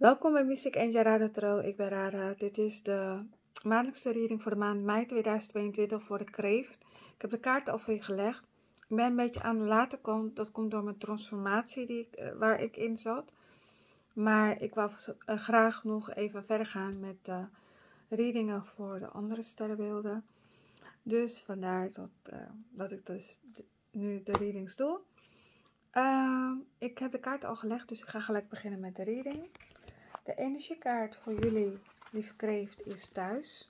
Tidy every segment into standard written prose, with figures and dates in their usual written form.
Welkom bij Mystic Angel Radha Tarot. Ik ben Radha. Dit is de maandelijkse reading voor de maand mei 2022 voor de kreeft. Ik heb de kaarten al voor je gelegd. Ik ben een beetje aan de late kant. Dat komt door mijn transformatie waar ik in zat. Maar ik wou graag nog even verder gaan met de readingen voor de andere sterrenbeelden. Dus vandaar dat ik dus nu de readings doe. Ik heb de kaarten al gelegd, dus ik ga gelijk beginnen met de reading. De energiekaart voor jullie, lieve kreeft, is thuis.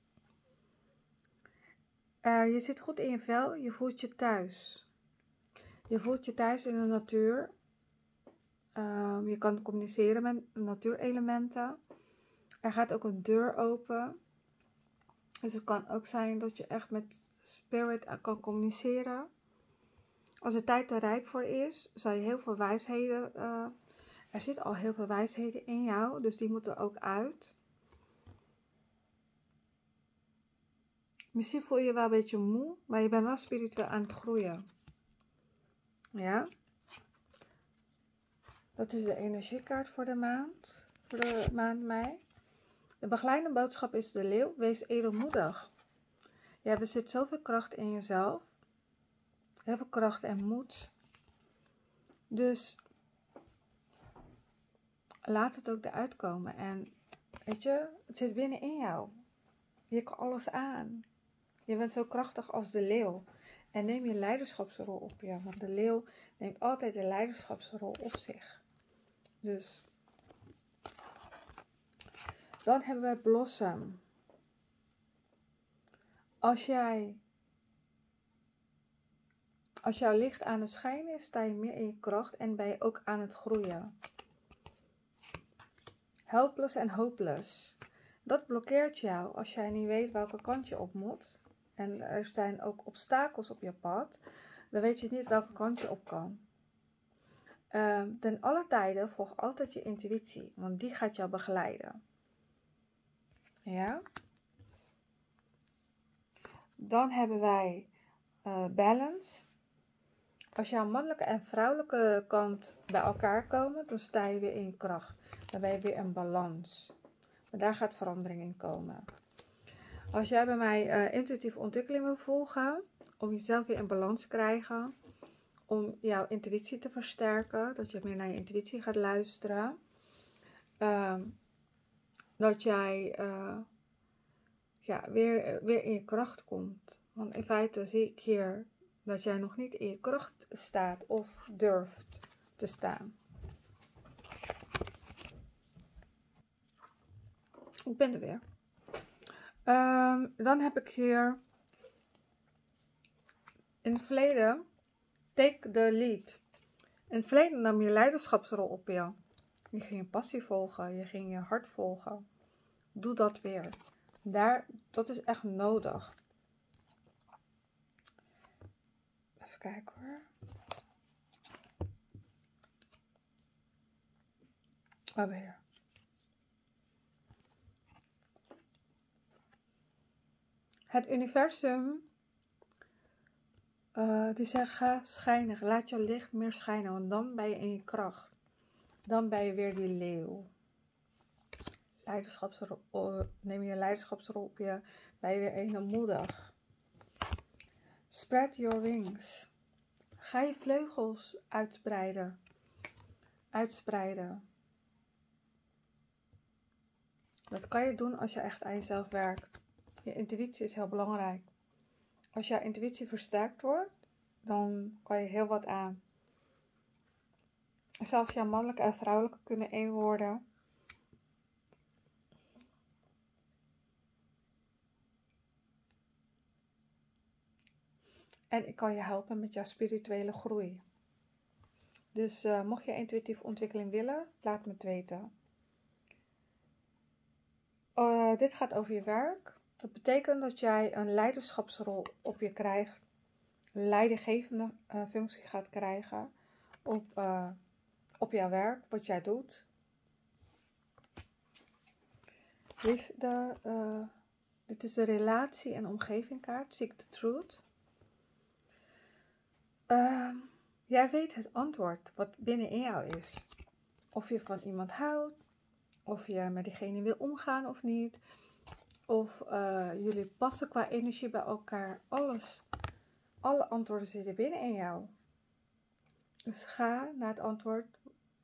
Je zit goed in je vel, je voelt je thuis. Je voelt je thuis in de natuur. Je kan communiceren met natuurelementen. Er gaat ook een deur open. Dus het kan ook zijn dat je echt met spirit kan communiceren. Als de tijd er rijp voor is, zal je heel veel wijsheden... Er zit al heel veel wijsheden in jou, dus die moeten ook uit. Misschien voel je je wel een beetje moe, maar je bent wel spiritueel aan het groeien. Ja. Dat is de energiekaart voor de maand mei. De begeleidende boodschap is de leeuw. Wees edelmoedig. Ja, er zit zoveel kracht in jezelf. Heel veel kracht en moed. Dus laat het ook eruit komen. En weet je, het zit binnenin jou. Je kan alles aan. Je bent zo krachtig als de leeuw. En neem je leiderschapsrol op je. Want de leeuw neemt altijd de leiderschapsrol op zich. Dus. Dan hebben we Blossom. Als jouw licht aan het schijnen is, sta je meer in je kracht en ben je ook aan het groeien. Helpless en hopeless. Dat blokkeert jou als jij niet weet welke kant je op moet. En er zijn ook obstakels op je pad. Dan weet je niet welke kant je op kan. Ten alle tijden volg altijd je intuïtie, want die gaat jou begeleiden. Ja. Dan hebben wij balance. Als jouw mannelijke en vrouwelijke kant bij elkaar komen, dan sta je weer in je kracht. Dan ben je weer in balans. Maar daar gaat verandering in komen. Als jij bij mij intuïtieve ontwikkeling wil volgen, om jezelf weer in balans te krijgen, om jouw intuïtie te versterken, dat je meer naar je intuïtie gaat luisteren, dat jij weer in je kracht komt. Want in feite zie ik hier dat jij nog niet in je kracht staat of durft te staan. Ik ben er weer. Dan heb ik hier in het verleden, take the lead. In het verleden nam je leiderschapsrol op je. Je ging je passie volgen, je ging je hart volgen. Doe dat weer. Dat is echt nodig. Even kijken hoor. Oh, weer. Het universum, die zegt ga schijnen, laat je licht meer schijnen, want dan ben je in je kracht. Dan ben je weer die leeuw. Neem je leiderschapsrol op je, ben je weer edelmoedig. Spread your wings. Ga je vleugels uitspreiden. Dat kan je doen als je echt aan jezelf werkt. Je intuïtie is heel belangrijk. Als jouw intuïtie versterkt wordt, dan kan je heel wat aan. Zelfs jouw mannelijke en vrouwelijke kunnen één worden. En ik kan je helpen met jouw spirituele groei. Dus mocht je intuïtieve ontwikkeling willen, laat me het weten. Dit gaat over je werk. Dat betekent dat jij een leiderschapsrol op je krijgt. Een leidinggevende functie gaat krijgen op jouw werk, wat jij doet. Liefde, dit is de relatie- en omgevingkaart. Seek the truth. Jij weet het antwoord wat binnenin jou is. Of je van iemand houdt, of je met diegene wil omgaan of niet. Of jullie passen qua energie bij elkaar. Alles. Alle antwoorden zitten binnen in jou. Dus ga naar het antwoord.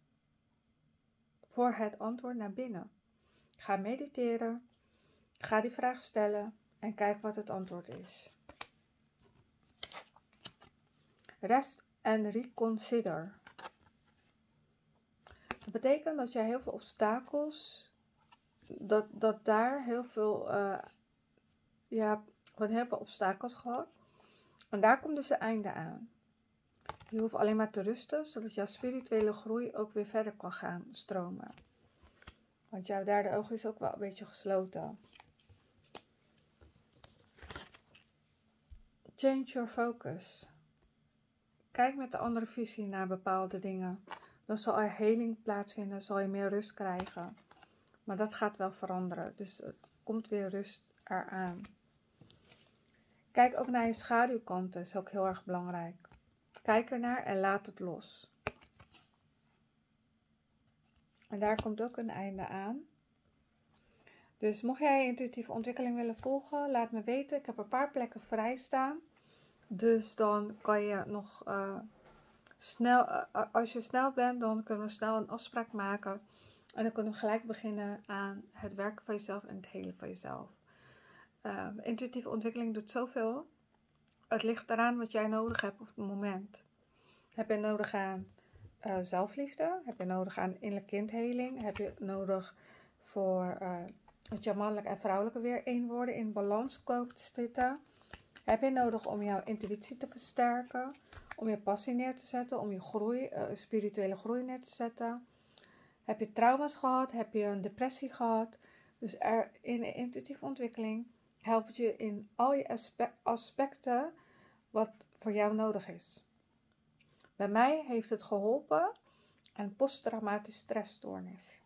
Voor het antwoord naar binnen. Ga mediteren. Ga die vraag stellen. En kijk wat het antwoord is. Rest en reconsider. Dat betekent dat jij heel veel obstakels, dat daar heel veel, je hebt gewoon heel veel obstakels gehad. En daar komt dus het einde aan. Je hoeft alleen maar te rusten, zodat jouw spirituele groei ook weer verder kan gaan stromen. Want jouw derde oog is ook wel een beetje gesloten. Change your focus. Kijk met een andere visie naar bepaalde dingen. Dan zal er heling plaatsvinden, zal je meer rust krijgen. Maar dat gaat wel veranderen, dus er komt weer rust eraan. Kijk ook naar je schaduwkanten, is ook heel erg belangrijk. Kijk ernaar en laat het los. En daar komt ook een einde aan. Dus mocht jij intuïtieve ontwikkeling willen volgen, laat me weten. Ik heb een paar plekken vrij staan. Dus dan kan je nog snel, als je snel bent, dan kunnen we snel een afspraak maken. En dan kunnen we gelijk beginnen aan het werken van jezelf en het helen van jezelf. Intuïtieve ontwikkeling doet zoveel. Het ligt eraan wat jij nodig hebt op het moment. Heb je nodig aan zelfliefde? Heb je nodig aan innerlijke kindheling? Heb je nodig voor dat je mannelijke en vrouwelijke weer één worden, in balans komen te zitten? Heb je nodig om jouw intuïtie te versterken? Om je passie neer te zetten? Om je groei, spirituele groei neer te zetten? Heb je trauma's gehad? Heb je een depressie gehad? Dus in de intuïtieve ontwikkeling helpt je in al je aspecten wat voor jou nodig is. Bij mij heeft het geholpen aan posttraumatische stressstoornis.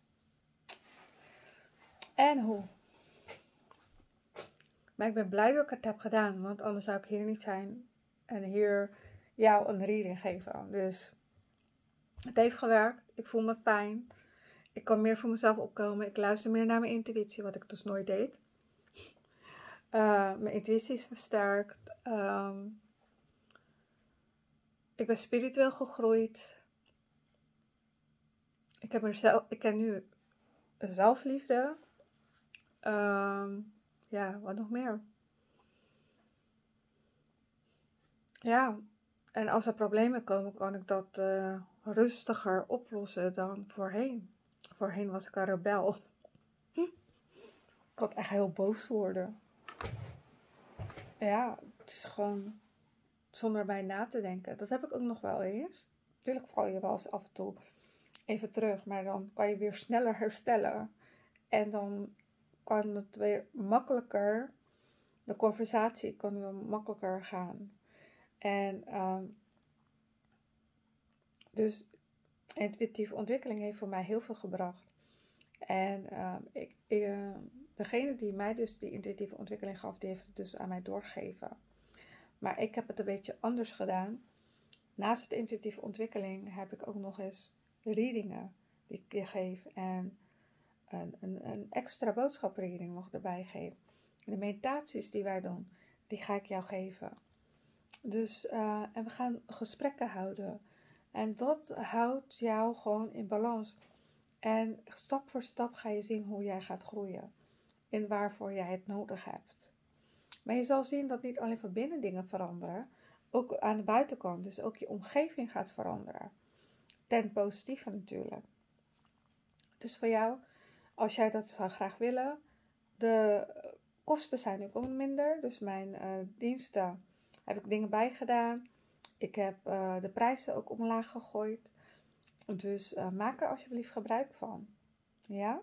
En hoe? Maar ik ben blij dat ik het heb gedaan, want anders zou ik hier niet zijn en hier jou een reading geven. Dus het heeft gewerkt, ik voel me fijn, ik kan meer voor mezelf opkomen, ik luister meer naar mijn intuïtie, wat ik dus nooit deed. Mijn intuïtie is versterkt, ik ben spiritueel gegroeid, ik ken nu zelfliefde, ja, wat nog meer? Ja, en als er problemen komen, kan ik dat rustiger oplossen dan voorheen. Voorheen was ik een rebel. Ik had echt heel boos worden. Ja, het is gewoon zonder bij na te denken. Dat heb ik ook nog wel eens. Natuurlijk val je wel eens af en toe even terug, maar dan kan je weer sneller herstellen. En dan kan het weer makkelijker, de conversatie kan weer makkelijker gaan. En dus intuïtieve ontwikkeling heeft voor mij heel veel gebracht. En degene die mij dus die intuïtieve ontwikkeling gaf, die heeft het dus aan mij doorgegeven. Maar ik heb het een beetje anders gedaan. Naast de intuïtieve ontwikkeling heb ik ook nog eens readingen die ik je geef. En een extra boodschapreading nog erbij geef. De meditaties die wij doen, die ga ik jou geven. Dus, en we gaan gesprekken houden. En dat houdt jou gewoon in balans. En stap voor stap ga je zien hoe jij gaat groeien. En waarvoor jij het nodig hebt. Maar je zal zien dat niet alleen van binnen dingen veranderen. Ook aan de buitenkant. Dus ook je omgeving gaat veranderen. Ten positieve natuurlijk. Dus voor jou, als jij dat zou graag willen. De kosten zijn ook minder. Dus mijn diensten heb ik dingen bijgedaan. Ik heb de prijzen ook omlaag gegooid. Dus maak er alsjeblieft gebruik van. Ja?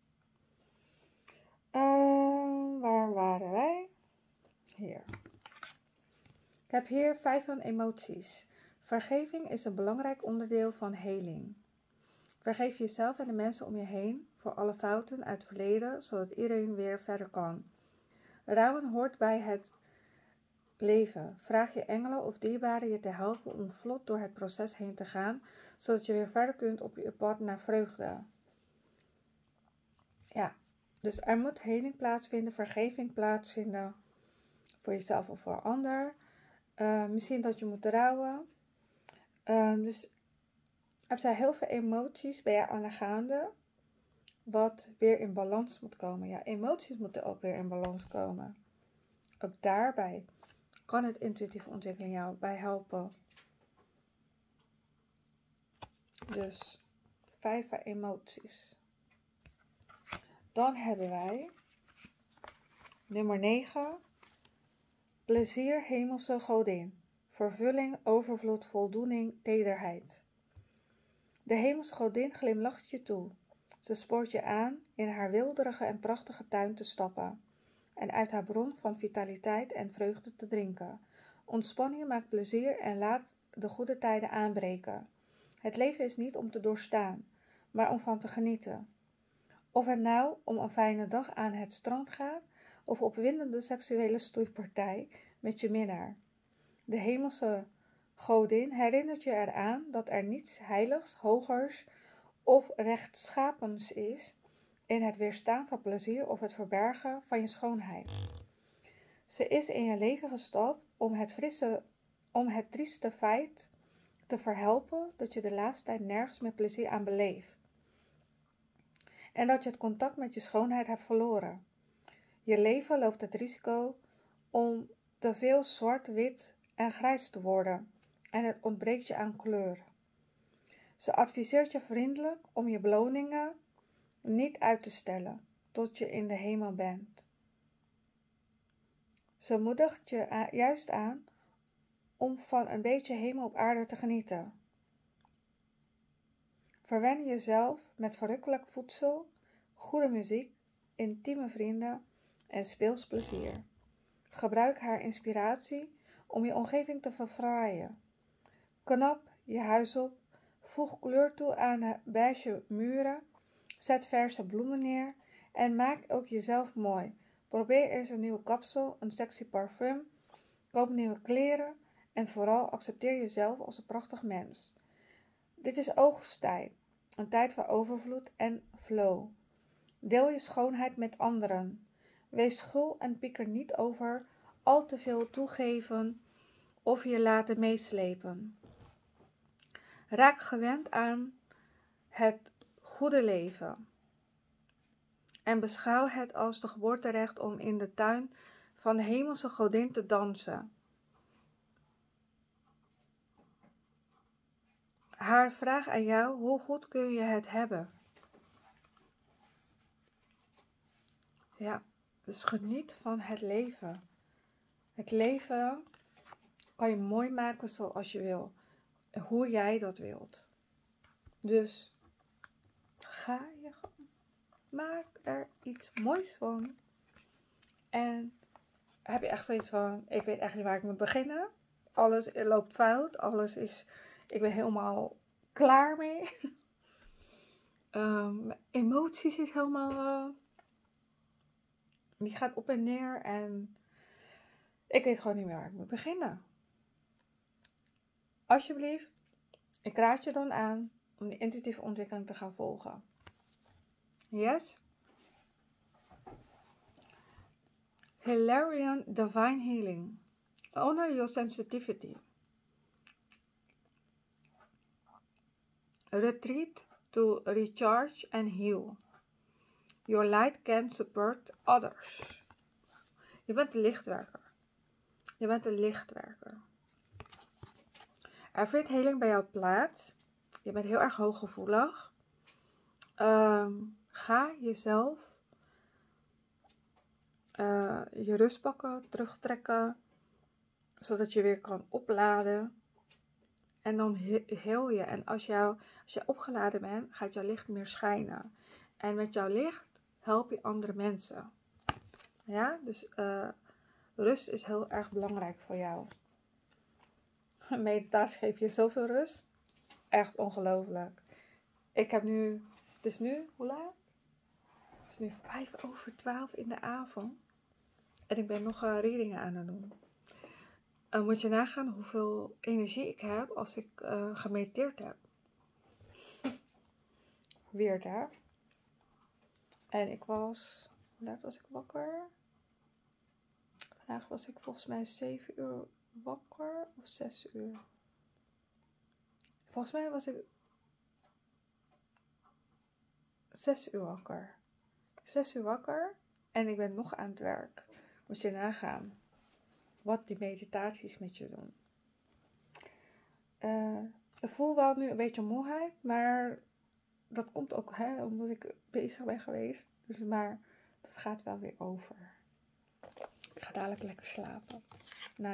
Waar waren wij? Hier. Ik heb hier 5 van emoties. Vergeving is een belangrijk onderdeel van heling. Vergeef jezelf en de mensen om je heen voor alle fouten uit het verleden, zodat iedereen weer verder kan. Rouwen hoort bij het leven. Vraag je engelen of dierbaren je te helpen om vlot door het proces heen te gaan, zodat je weer verder kunt op je pad naar vreugde. Ja, dus er moet heling plaatsvinden, vergeving plaatsvinden voor jezelf of voor een ander. Misschien dat je moet rouwen. Dus er zijn heel veel emoties bij jou aan de gaande, wat weer in balans moet komen. Ja, emoties moeten ook weer in balans komen. Ook daarbij kan het intuïtieve ontwikkeling jou bij helpen. Dus 5 emoties. Dan hebben wij nummer 9. Plezier, hemelse godin. Vervulling, overvloed, voldoening, tederheid. De hemelse godin glimlacht je toe. Ze spoort je aan in haar wilderige en prachtige tuin te stappen en uit haar bron van vitaliteit en vreugde te drinken. Ontspan je, maak plezier en laat de goede tijden aanbreken. Het leven is niet om te doorstaan, maar om van te genieten. Of het nou om een fijne dag aan het strand gaat of opwindende seksuele stoeipartij met je minnaar. De hemelse godin herinnert je eraan dat er niets heiligs, hogers of rechtschapens is in het weerstaan van plezier of het verbergen van je schoonheid. Ze is in je leven gestapt om het trieste feit te verhelpen dat je de laatste tijd nergens meer plezier aan beleeft. En dat je het contact met je schoonheid hebt verloren. Je leven loopt het risico om te veel zwart, wit en grijs te worden en het ontbreekt je aan kleur. Ze adviseert je vriendelijk om je beloningen niet uit te stellen tot je in de hemel bent. Ze moedigt je juist aan om van een beetje hemel op aarde te genieten. Verwen jezelf met verrukkelijk voedsel, goede muziek, intieme vrienden en speels plezier. Gebruik haar inspiratie om je omgeving te verfraaien. Knap je huis op, voeg kleur toe aan de beige muren, zet verse bloemen neer en maak ook jezelf mooi. Probeer eens een nieuwe kapsel, een sexy parfum, koop nieuwe kleren en vooral accepteer jezelf als een prachtig mens. Dit is oogsttijd, een tijd van overvloed en flow. Deel je schoonheid met anderen. Wees gul en pieker niet over al te veel toegeven of je laten meeslepen. Raak gewend aan het goede leven en beschouw het als de geboorterecht om in de tuin van de hemelse godin te dansen. Haar vraag aan jou: hoe goed kun je het hebben? Ja, dus geniet van het leven. Het leven kan je mooi maken zoals je wil. En hoe jij dat wilt. Dus ga je gang. Maak er iets moois van. En heb je echt zoiets van: ik weet echt niet waar ik moet beginnen. Alles loopt fout. Ik ben helemaal klaar mee. Emoties is helemaal... die gaat op en neer. En ik weet gewoon niet meer waar ik moet beginnen. Alsjeblieft, ik raad je dan aan om de intuïtieve ontwikkeling te gaan volgen. Yes? Hilarion Divine Healing. Honor your sensitivity. Retreat to recharge and heal. Your light can support others. Je bent een lichtwerker. Je bent een lichtwerker. Er vindt heling bij jou plaats. Je bent heel erg hooggevoelig. Ga jezelf je rust pakken, terugtrekken, zodat je weer kan opladen. En dan heel je. En als je opgeladen bent, gaat jouw licht meer schijnen. En met jouw licht help je andere mensen. Ja, dus rust is heel erg belangrijk voor jou. Meditatie geeft je zoveel rust. Echt ongelooflijk. Het is nu, hoe laat? Het is nu 11:55 in de avond. En ik ben nog readingen aan het doen. Moet je nagaan hoeveel energie ik heb als ik gemediteerd heb. Weird, hè? En ik was, hoe laat was ik wakker? Vandaag was ik volgens mij 7 uur wakker of 6 uur. Volgens mij was ik 6 uur wakker. 6 uur wakker en ik ben nog aan het werk. Moet je nagaan wat die meditaties met je doen. Ik voel wel nu een beetje moeheid, maar dat komt ook omdat ik bezig ben geweest. Dus, maar dat gaat wel weer over. Ik ga dadelijk lekker slapen. Na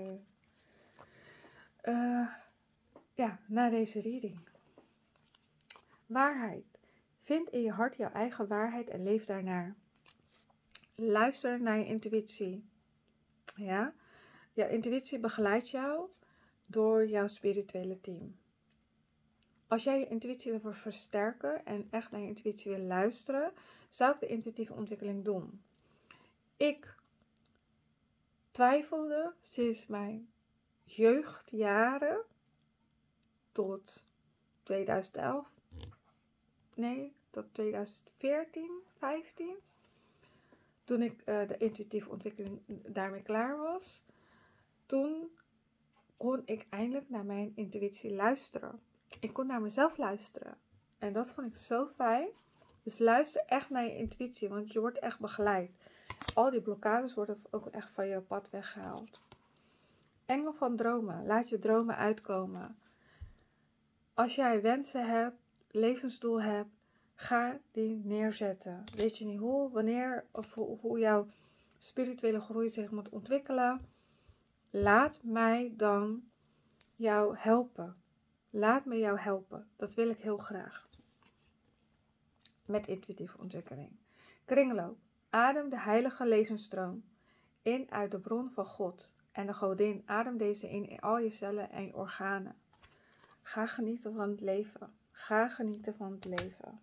deze reading. Waarheid. Vind in je hart jouw eigen waarheid en leef daarnaar. Luister naar je intuïtie. Ja? Jouw intuïtie begeleidt jou door jouw spirituele team. Als jij je intuïtie wil versterken en echt naar je intuïtie wil luisteren, zou ik de intuïtieve ontwikkeling doen. Ik twijfelde sinds mijn jeugdjaren tot 2011. Nee, tot 2014, 15. Toen ik de intuïtieve ontwikkeling daarmee klaar was. Toen kon ik eindelijk naar mijn intuïtie luisteren. Ik kon naar mezelf luisteren. En dat vond ik zo fijn. Dus luister echt naar je intuïtie, want je wordt echt begeleid. Al die blokkades worden ook echt van je pad weggehaald. Engel van dromen. Laat je dromen uitkomen. Als jij wensen hebt, levensdoel hebt, ga die neerzetten. Weet je niet hoe, wanneer of hoe jouw spirituele groei zich moet ontwikkelen? Laat mij dan jou helpen. Laat me jou helpen. Dat wil ik heel graag. Met intuïtieve ontwikkeling. Kringloop. Adem de heilige levensstroom in uit de bron van God. En de godin, adem deze in al je cellen en je organen. Ga genieten van het leven. Ga genieten van het leven.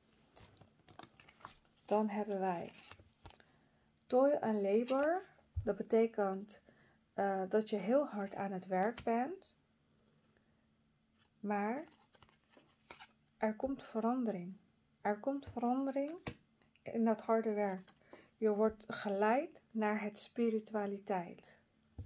Dan hebben wij toil and labor. Dat betekent dat je heel hard aan het werk bent. Maar er komt verandering. Er komt verandering in dat harde werk. Je wordt geleid naar het spiritualiteit.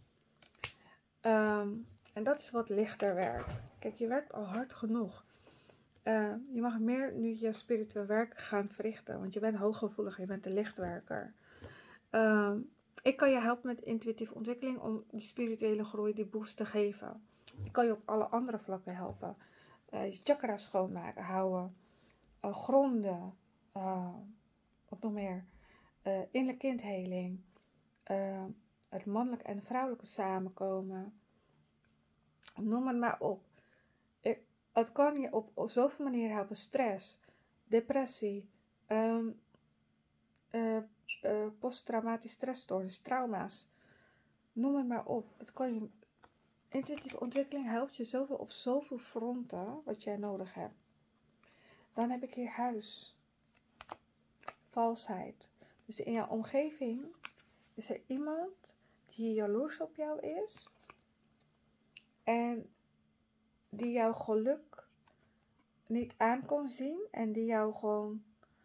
En dat is wat lichter werk. Kijk, je werkt al hard genoeg. Je mag meer nu je spiritueel werk gaan verrichten. Want je bent hooggevoelig, je bent een lichtwerker. Ik kan je helpen met intuïtieve ontwikkeling om die spirituele groei, die boost te geven. Ik kan je op alle andere vlakken helpen. Je chakra schoonmaken, houden, gronden, wat nog meer, innerlijke kindheling, het mannelijke en vrouwelijke samenkomen. Noem het maar op. Het kan je op zoveel manieren helpen. Stress, depressie, posttraumatisch stressstoornis, trauma's. Noem het maar op. Het kan je, intuïtieve ontwikkeling helpt je zoveel op zoveel fronten wat jij nodig hebt. Dan heb ik hier huis. Valsheid. Dus in jouw omgeving is er iemand die jaloers op jou is. En die jouw geluk niet aan kon zien. En die jou gewoon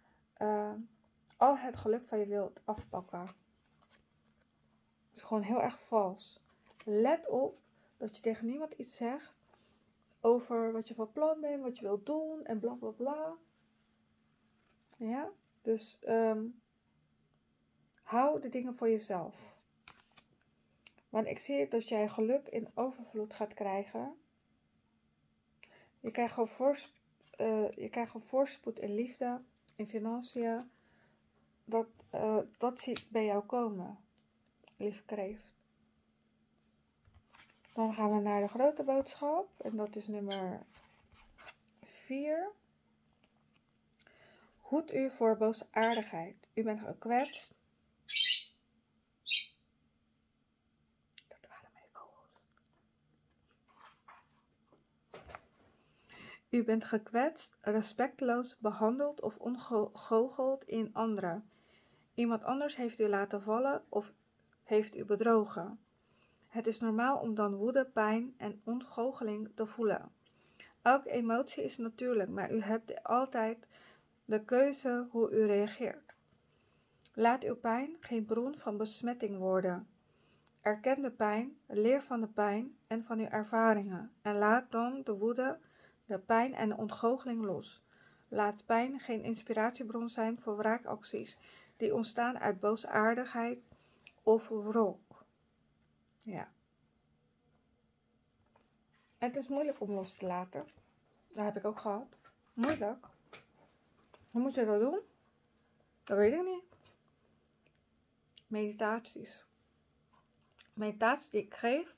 al het geluk van je wilt afpakken. Dat is gewoon heel erg vals. Let op dat je tegen niemand iets zegt over wat je van plan bent, wat je wilt doen en bla bla bla. Ja, dus hou de dingen voor jezelf. Want ik zie dat jij geluk in overvloed gaat krijgen. Je krijgt gewoon voorspoed in liefde, in financiën. Dat zie ik bij jou komen, lieve kreeft. Dan gaan we naar de grote boodschap. En dat is nummer 4. Hoed u voor boosaardigheid. U bent gekwetst. Dat waren mijn vogels. U bent gekwetst, respectloos behandeld of ongoocheld in anderen. Iemand anders heeft u laten vallen of heeft u bedrogen. Het is normaal om dan woede, pijn en ontgoocheling te voelen. Elke emotie is natuurlijk, maar u hebt altijd de keuze hoe u reageert. Laat uw pijn geen bron van besmetting worden. Erken de pijn, leer van de pijn en van uw ervaringen en laat dan de woede, de pijn en de ontgoocheling los. Laat pijn geen inspiratiebron zijn voor wraakacties die ontstaan uit boosaardigheid of wrok. Ja. En het is moeilijk om los te laten. Dat heb ik ook gehad. Moeilijk. Hoe moet je dat doen? Dat weet ik niet. Meditaties. Meditaties die ik geef,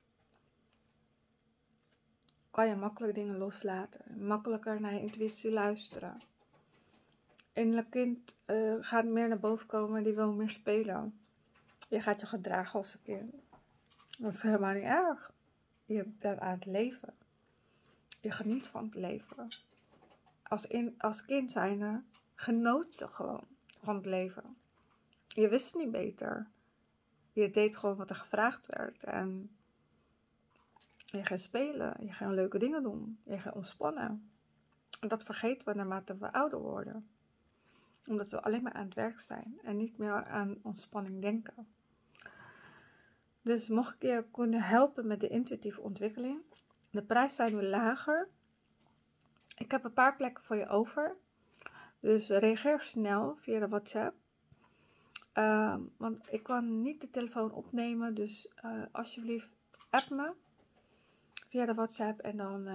kan je makkelijk dingen loslaten. Makkelijker naar je intuïtie luisteren. Innerlijk kind gaat meer naar boven komen, die wil meer spelen. Je gaat je gedragen als een kind. Dat is helemaal niet erg. Je bent aan het leven. Je geniet van het leven. Als kind zijnde genoot je gewoon van het leven. Je wist niet beter. Je deed gewoon wat er gevraagd werd. En je ging spelen. Je ging leuke dingen doen. Je ging ontspannen. En dat vergeten we naarmate we ouder worden. Omdat we alleen maar aan het werk zijn. En niet meer aan ontspanning denken. Dus mocht ik je kunnen helpen met de intuïtieve ontwikkeling. De prijs zijn nu lager. Ik heb een paar plekken voor je over. Dus reageer snel via de WhatsApp. Want ik kan niet de telefoon opnemen. Dus alsjeblieft app me via de WhatsApp. En dan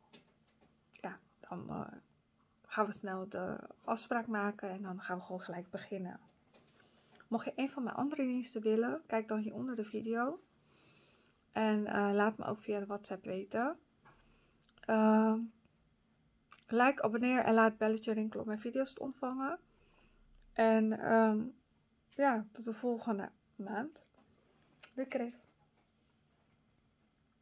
gaan we snel de afspraak maken. En dan gaan we gewoon gelijk beginnen. Mocht je een van mijn andere diensten willen, kijk dan hier onder de video. En laat me ook via de WhatsApp weten. Like, abonneer en laat het belletje rinkelen om mijn video's te ontvangen. En tot de volgende maand. Doei, kreef.